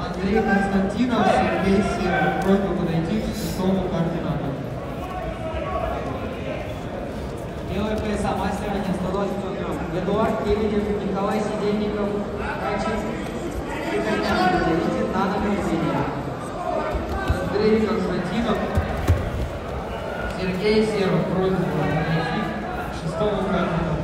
Андрей Константинов, Сергей Серов. Просьба подойти к шестому координатору. Белые пояса мастер 1, 120 кг. Эдуард Лебедев, Николай Сидельников, Качев, идите на награждение. Андрей Константинов, Сергей Серов. Просьба подойти к шестому координатору.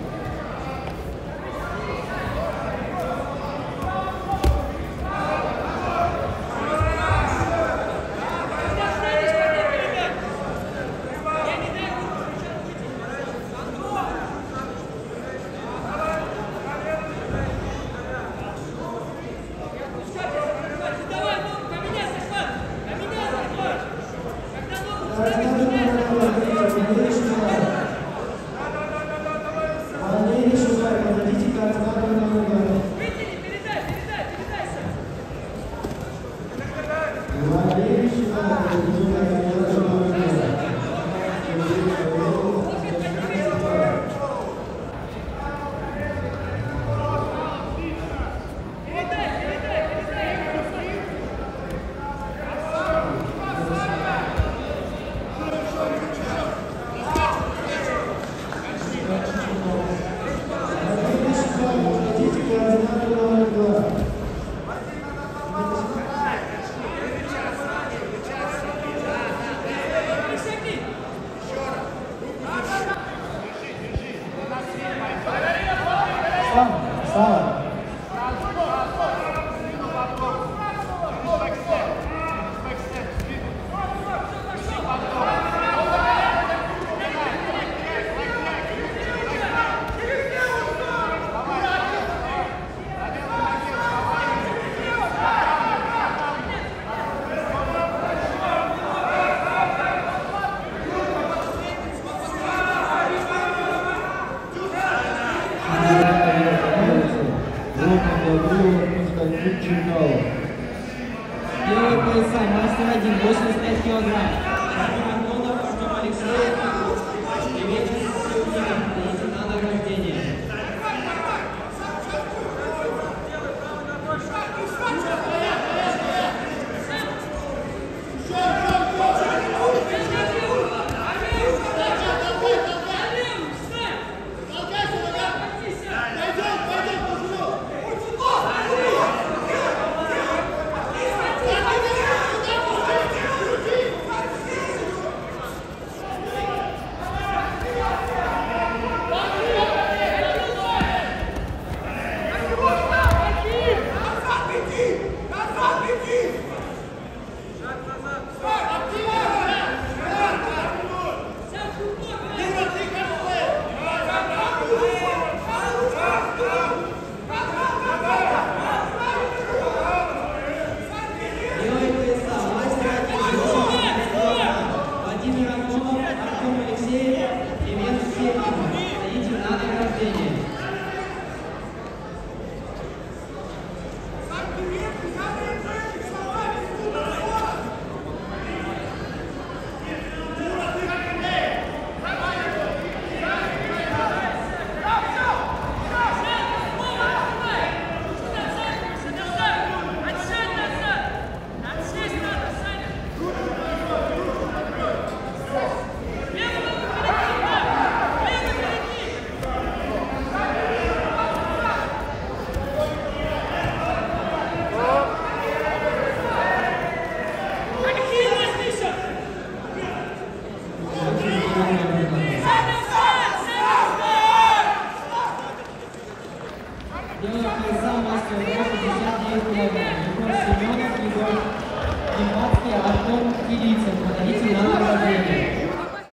Белые пояса мастер 1, 85 кг. Антонов, Артем Алексеев, Лебедев, идите на награждение. Белые пояса мастер 59 кг. Егор Семенов, Егор Дематский, Артем Кирицын. Подойдите на